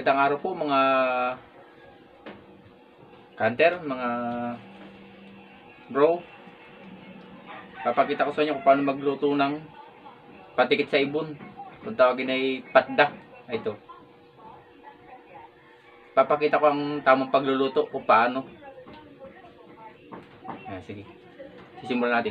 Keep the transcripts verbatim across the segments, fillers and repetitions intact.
Magandang araw po mga kanter, mga bro. Papakita ko sa inyo kung paano magluto ng patikit sa ibon. Kung tawagin ay patda. Ito. Papakita ko ang tamang pagluluto kung paano. Ayan, sige. Sisimulan natin.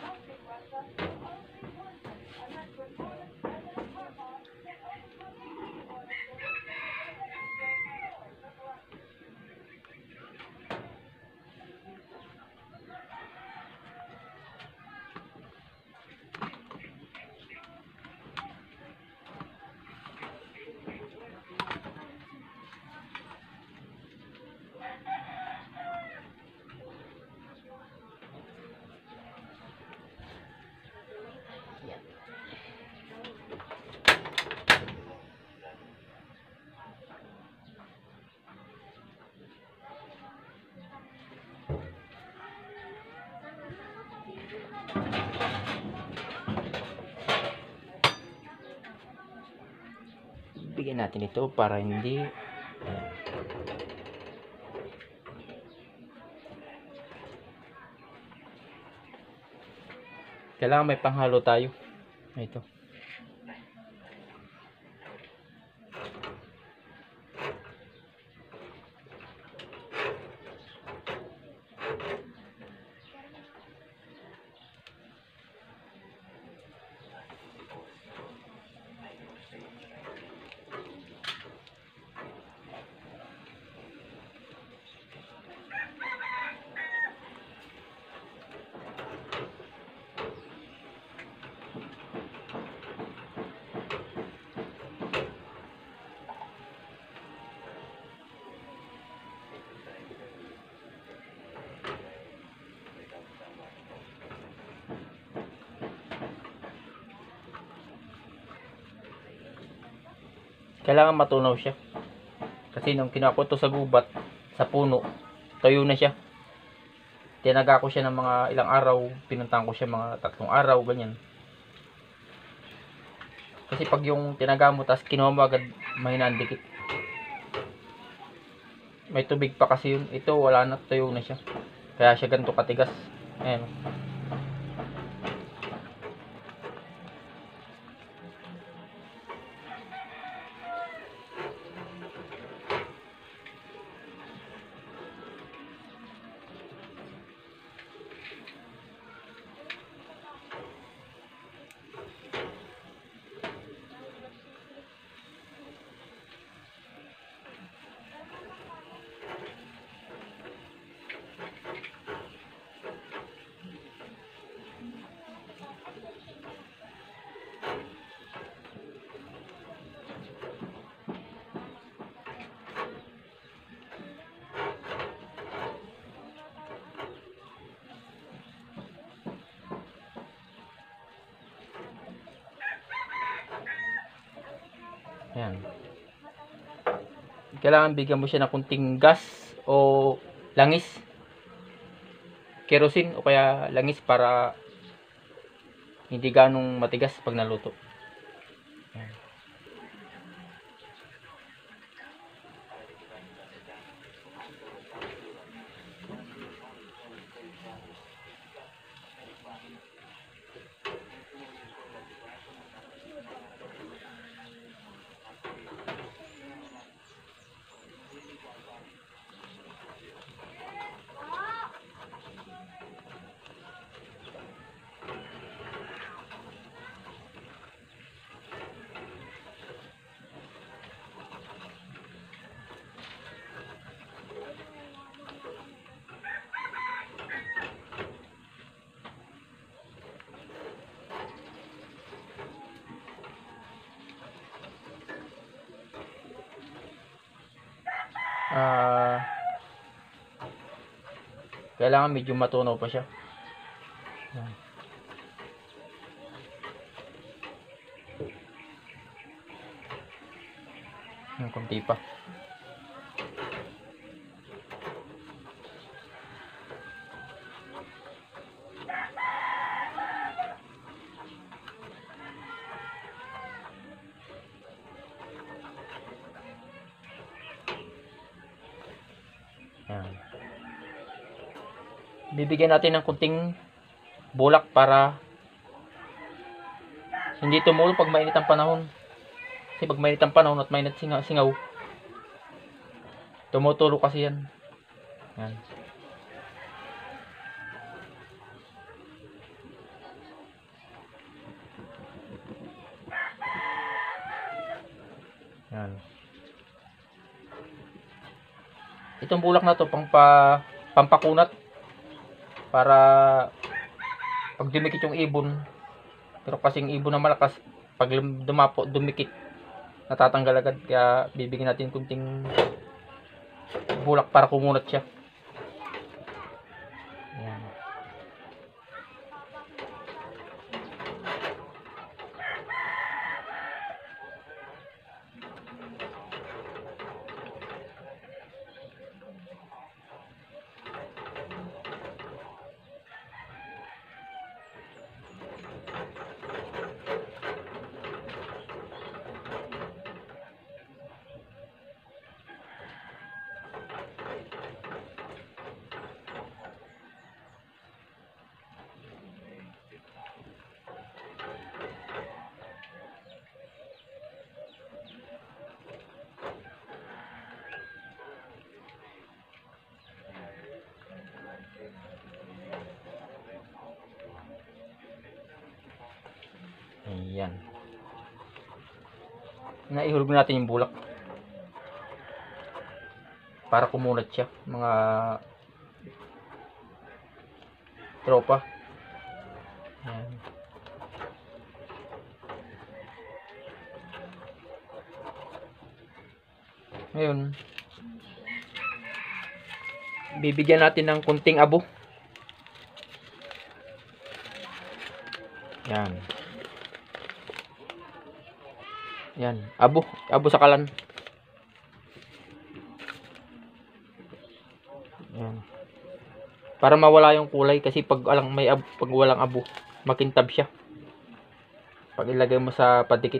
Bigyan natin ito para hindi ayan. Kailangan may panghalo tayo. Ito. Kailangan matunaw siya. Kasi nung kinuha ko to sa gubat, sa puno, tuyo na siya. Tinaga ko siya ng mga ilang araw, pinuntahan ko siya mga tatlong araw, ganyan. Kasi pag yung tinaga mo, tas kinuha mo agad, mahina ang dikit. May tubig pa kasi yun. Ito, wala na, tuyo na siya. Kaya siya ganito katigas. Ayan. Ayan. Kailangan bigyan mo siya ng kunting gas o langis. Kerosene o kaya langis para hindi ganong matigas pag naluto. Ayan. Ah, kailangan medyo matunaw pa siya. Ayan. Yung kunti pa. bibigyan natin ng kunting bulak para hindi tumulo pag mainit ang panahon. Kasi pag mainit ang panahon at mainit singaw, singaw tumutulo kasi yan. Yan. Yan. Itong bulak na to pang pa, pampakunat para pag dumikit yung ibon. Pero kasing ibon na malakas, pag dumapo, dumikit, natatanggal agad. Kaya bibigyan natin kunting bulak para kumunat siya. Yan. Ayan. Naihulog natin yung bulak para kumunat siya, mga tropa. Ayan. Ngayon, bibigyan natin ng kunting abo. Yan. Yan, abo, abo sa kalan. Yan. Para mawala yung kulay kasi pag alang may abo, pag walang abo, makintab siya. Pag ilagay mo sa padikit.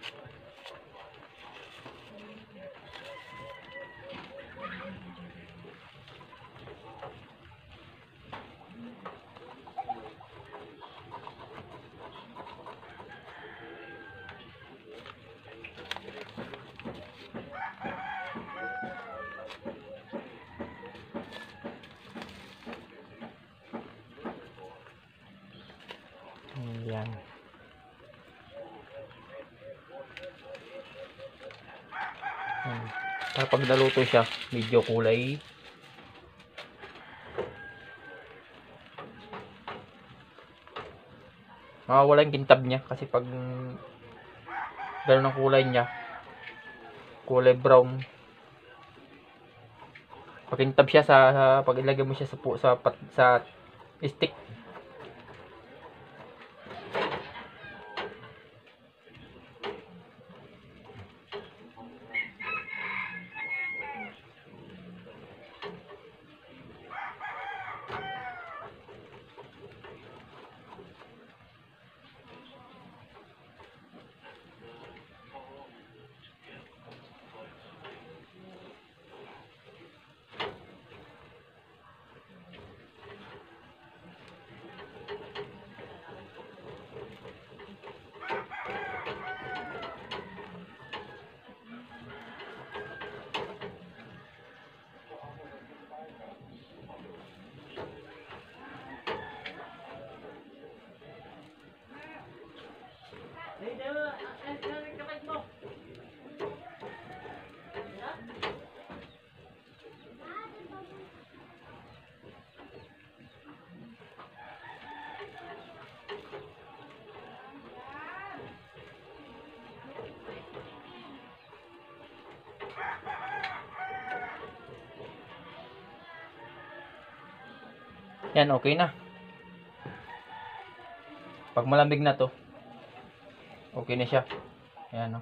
Ayan. Ayan. Para pag naluto siya, medyo kulay mawawala yung kintab niya kasi pag gano'n ang kulay niya, kulay brown, pakintab siya sa, sa pag ilagay mo siya sa sa, sa, sa stick. Yan, okay na. Pag malamig na to, okay na siya. Ayan, no?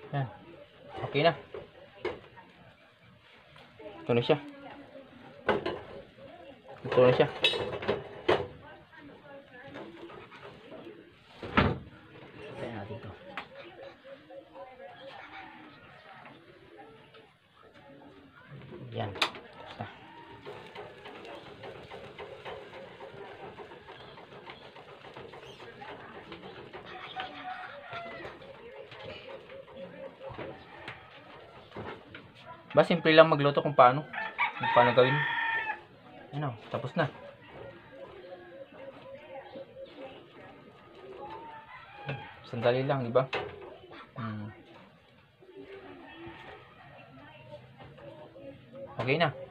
Yan. Okay na. Ito na siya. Ito na siya. Tayo natin ito. Yan. Basta. Ba, simple lang magluto kung paano. Kung paano gawin. Ano, tapos na. Sandali lang, di ba? Hmm. Okay na.